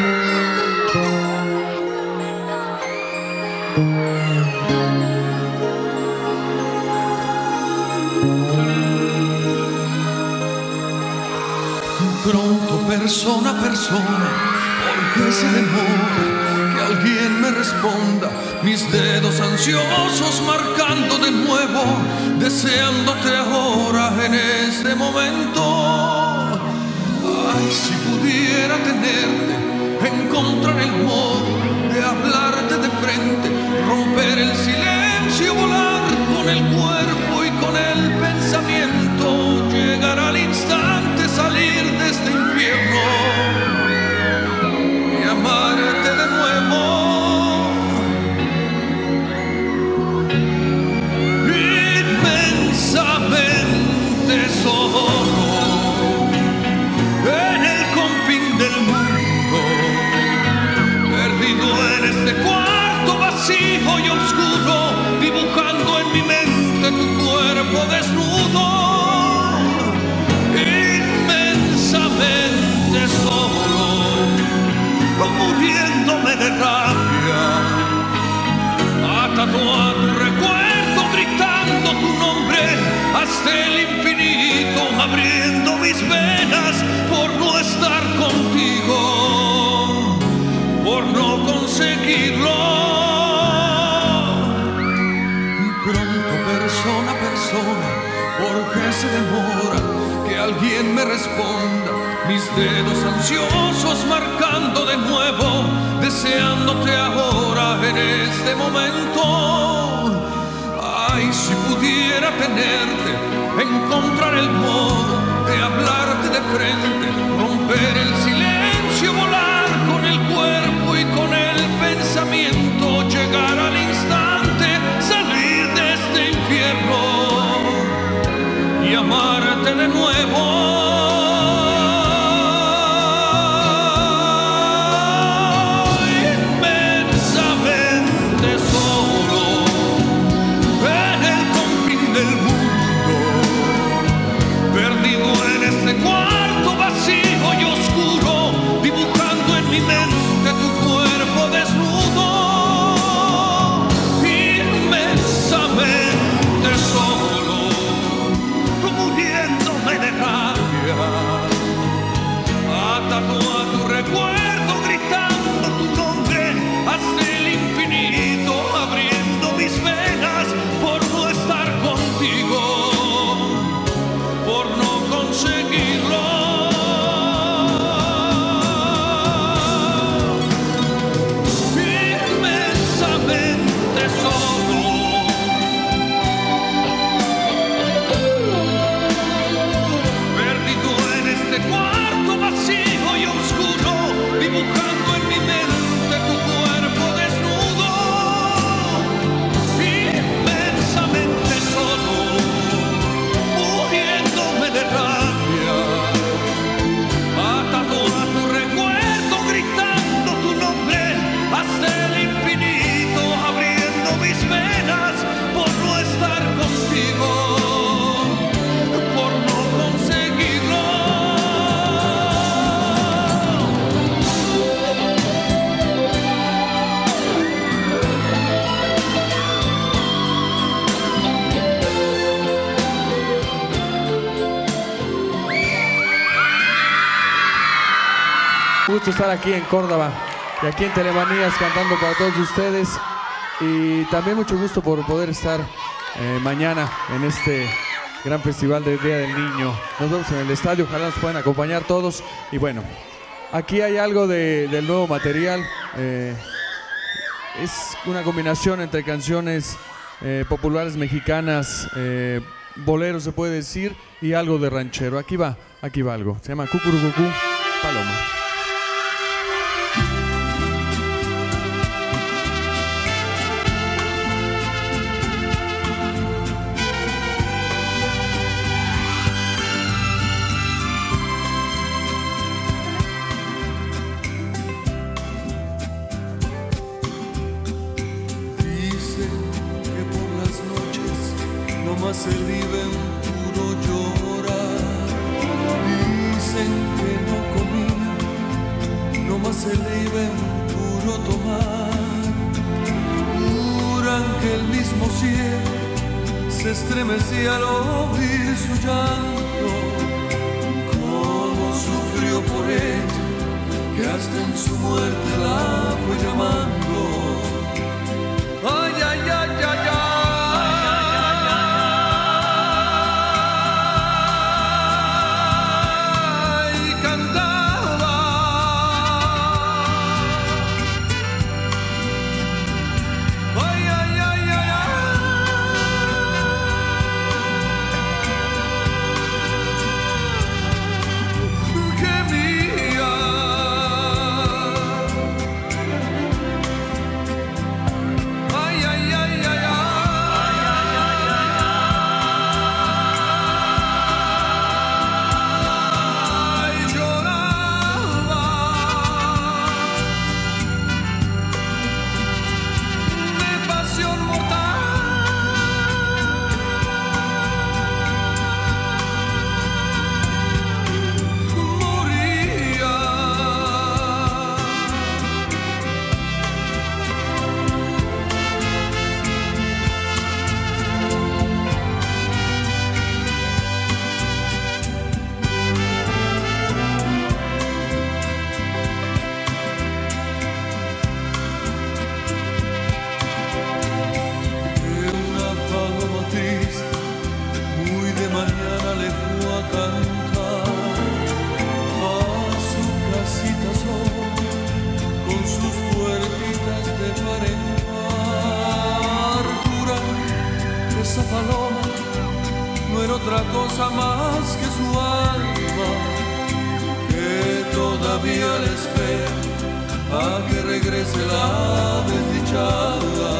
Pronto, persona a persona, ¿por qué se demora que alguien me responda? Mis dedos ansiosos marcando de nuevo, deseándote ahora en este momento. Ay, si pudiera tenerte, encontrar el modo de hablarte de frente, romper el silencio, volar con el cuerpo y con el pensamiento, llegar al instante, salir de este infierno y amarte de nuevo. Inmensamente solo en el confín del mundo, perdido en este cuarto vacío y oscuro, dibujando en mi mente tu cuerpo desnudo. Inmensamente solo, muriéndome de rabia, atado a tu recuerdo, gritando tu nombre hasta el infinito, abriendo mis venas por no estar contigo, por no conseguirlo. Pronto, persona a persona, ¿por qué se demora que alguien me responda? Mis dedos ansiosos marcando de nuevo, deseándote ahora en este momento. Ay, si pudiera tenerte, encontrar el modo de hablarte de frente, romper el silencio, volar con el cuerpo y con el pensamiento, llegar al instante, salir de este infierno y amarte de nuevo. Gusto estar aquí en Córdoba y aquí en Telemanías cantando para todos ustedes, y también mucho gusto por poder estar mañana en este gran festival del Día del Niño. Nos vemos en el estadio, ojalá nos puedan acompañar todos. Y bueno, aquí hay algo del nuevo material, es una combinación entre canciones populares mexicanas, boleros se puede decir, y algo de ranchero. Aquí va algo, se llama Cucurucucú Paloma. Se vive un puro llorar. Dicen que no comí se le iba en puro tomar. Juran que el mismo cielo se estremecía al oír su llanto. Cómo sufrió por ella, que hasta en su muerte la fue llamando. Ay, ay, ay, ay, ay. Esa paloma no era otra cosa más que su alma, que todavía le espera a que regrese la desdichada.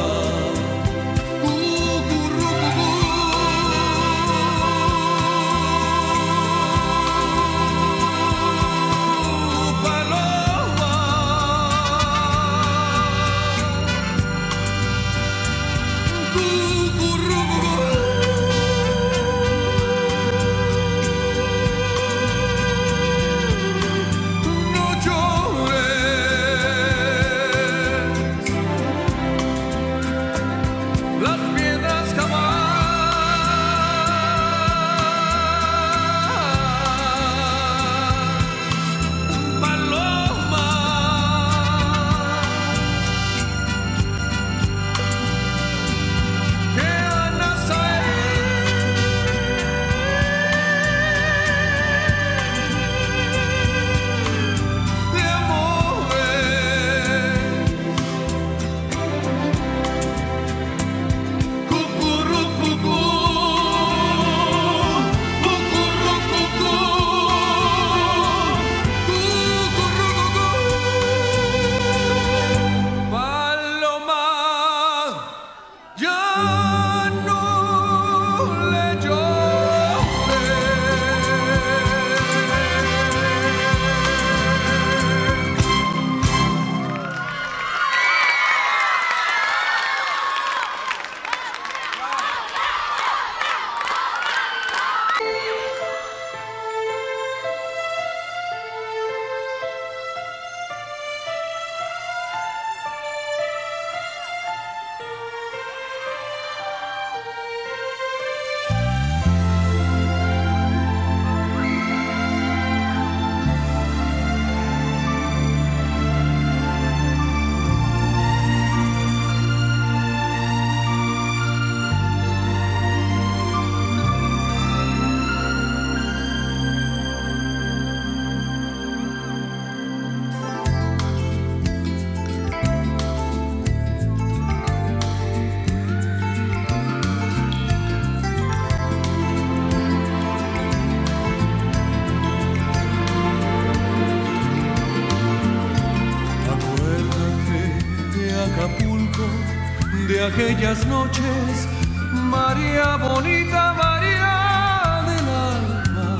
Aquellas noches, María bonita, María del alma.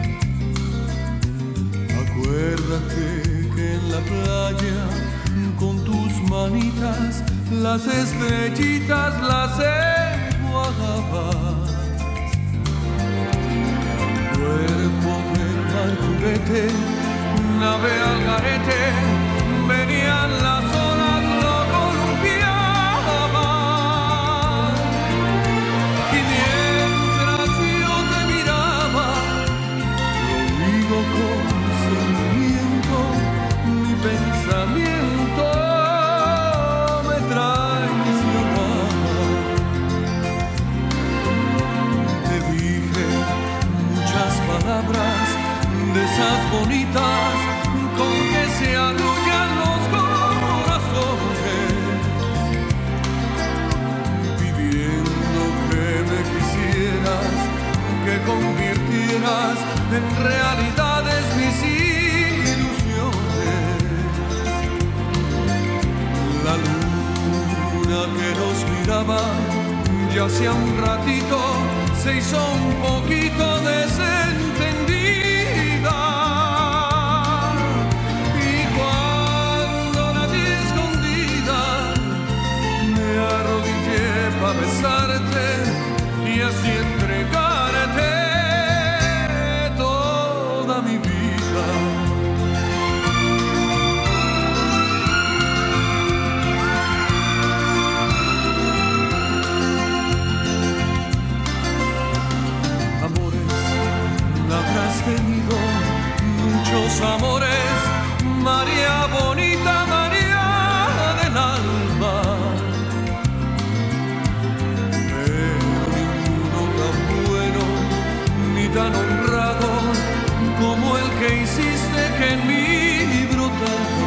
Acuérdate que en la playa con tus manitas las estrellitas las enjuagabas. Cuerpo del mar juguete, nave al garete, venían las olas, lo columpiaban. Y mientras yo te miraba, lo digo con sentimiento, mi pensamiento me traicionaba. Te dije muchas palabras de esas bonitas con que se arrullan los corazones, pidiendo que me quisieras, que convirtieras en realidades mis ilusiones. La luna que nos miraba ya hacía un ratito se hizo un poquito desentendida, y cuando la vi escondida me arrodillé para besarte y así entregarte toda mi vida. Habrás tenido muchos amores, María bonita, María del alma, pero ninguno tan bueno ni tan honrado como el que hiciste que en mí brotara.